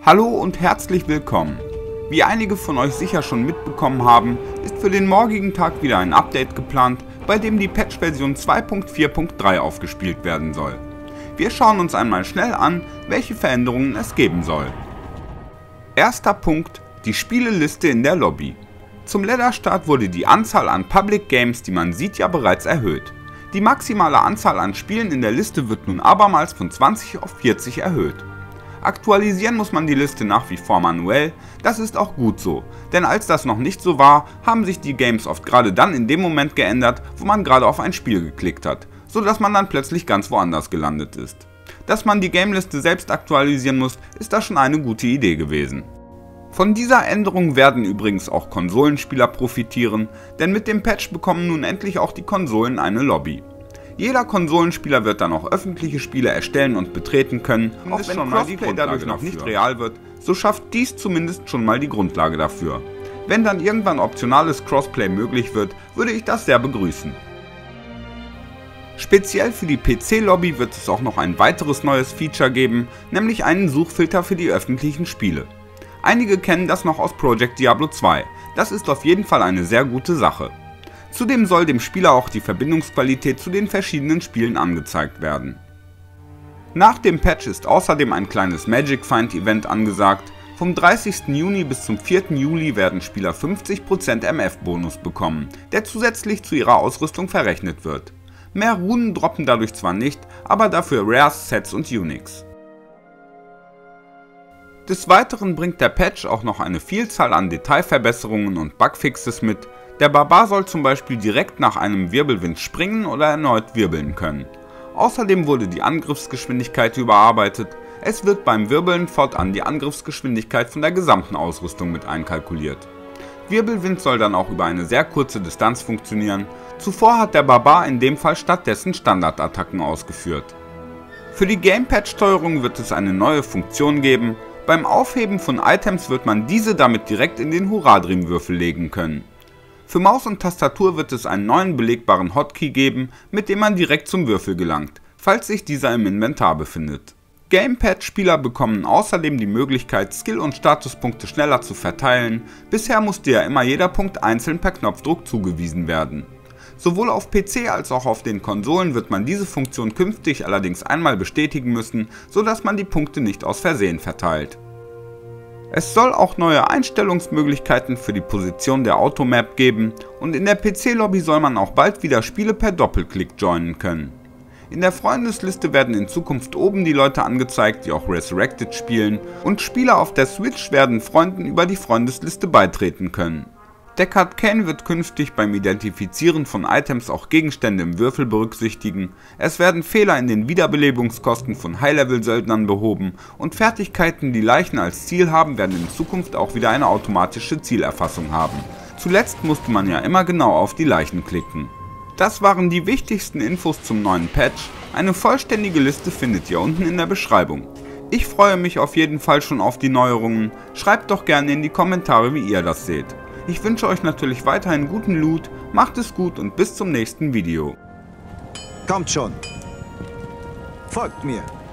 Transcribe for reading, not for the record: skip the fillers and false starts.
Hallo und herzlich willkommen. Wie einige von euch sicher schon mitbekommen haben, ist für den morgigen Tag wieder ein Update geplant, bei dem die Patch-Version 2.4.3 aufgespielt werden soll. Wir schauen uns einmal schnell an, welche Veränderungen es geben soll. Erster Punkt: die Spieleliste in der Lobby. Zum Ladder-Start wurde die Anzahl an Public Games, die man sieht, ja bereits erhöht. Die maximale Anzahl an Spielen in der Liste wird nun abermals von 20 auf 40 erhöht. Aktualisieren muss man die Liste nach wie vor manuell, das ist auch gut so, denn als das noch nicht so war, haben sich die Games oft gerade dann in dem Moment geändert, wo man gerade auf ein Spiel geklickt hat, so dass man dann plötzlich ganz woanders gelandet ist. Dass man die Gameliste selbst aktualisieren muss, ist da schon eine gute Idee gewesen. Von dieser Änderung werden übrigens auch Konsolenspieler profitieren, denn mit dem Patch bekommen nun endlich auch die Konsolen eine Lobby. Jeder Konsolenspieler wird dann auch öffentliche Spiele erstellen und betreten können, auch wenn schon mal die Crossplay dadurch noch nicht real wird, so schafft dies zumindest schon mal die Grundlage dafür. Wenn dann irgendwann optionales Crossplay möglich wird, würde ich das sehr begrüßen. Speziell für die PC-Lobby wird es auch noch ein weiteres neues Feature geben, nämlich einen Suchfilter für die öffentlichen Spiele. Einige kennen das noch aus Project Diablo 2, das ist auf jeden Fall eine sehr gute Sache. Zudem soll dem Spieler auch die Verbindungsqualität zu den verschiedenen Spielen angezeigt werden. Nach dem Patch ist außerdem ein kleines Magic Find Event angesagt. Vom 30. Juni bis zum 4. Juli werden Spieler 50% MF-Bonus bekommen, der zusätzlich zu ihrer Ausrüstung verrechnet wird. Mehr Runen droppen dadurch zwar nicht, aber dafür Rares, Sets und Uniques. Des Weiteren bringt der Patch auch noch eine Vielzahl an Detailverbesserungen und Bugfixes mit. Der Barbar soll zum Beispiel direkt nach einem Wirbelwind springen oder erneut wirbeln können. Außerdem wurde die Angriffsgeschwindigkeit überarbeitet. Es wird beim Wirbeln fortan die Angriffsgeschwindigkeit von der gesamten Ausrüstung mit einkalkuliert. Wirbelwind soll dann auch über eine sehr kurze Distanz funktionieren. Zuvor hat der Barbar in dem Fall stattdessen Standardattacken ausgeführt. Für die Gamepad-Steuerung wird es eine neue Funktion geben. Beim Aufheben von Items wird man diese damit direkt in den Hurra-Dream-Würfel legen können. Für Maus und Tastatur wird es einen neuen belegbaren Hotkey geben, mit dem man direkt zum Würfel gelangt, falls sich dieser im Inventar befindet. Gamepad-Spieler bekommen außerdem die Möglichkeit, Skill- und Statuspunkte schneller zu verteilen. Bisher musste ja immer jeder Punkt einzeln per Knopfdruck zugewiesen werden. Sowohl auf PC als auch auf den Konsolen wird man diese Funktion künftig allerdings einmal bestätigen müssen, sodass man die Punkte nicht aus Versehen verteilt. Es soll auch neue Einstellungsmöglichkeiten für die Position der Automap geben und in der PC-Lobby soll man auch bald wieder Spiele per Doppelklick joinen können. In der Freundesliste werden in Zukunft oben die Leute angezeigt, die auch Resurrected spielen, und Spieler auf der Switch werden Freunden über die Freundesliste beitreten können. Deckard Cain wird künftig beim Identifizieren von Items auch Gegenstände im Würfel berücksichtigen, es werden Fehler in den Wiederbelebungskosten von High-Level-Söldnern behoben und Fertigkeiten, die Leichen als Ziel haben, werden in Zukunft auch wieder eine automatische Zielerfassung haben. Zuletzt musste man ja immer genau auf die Leichen klicken. Das waren die wichtigsten Infos zum neuen Patch, eine vollständige Liste findet ihr unten in der Beschreibung. Ich freue mich auf jeden Fall schon auf die Neuerungen, schreibt doch gerne in die Kommentare, wie ihr das seht. Ich wünsche euch natürlich weiterhin guten Loot, macht es gut und bis zum nächsten Video. Kommt schon. Folgt mir.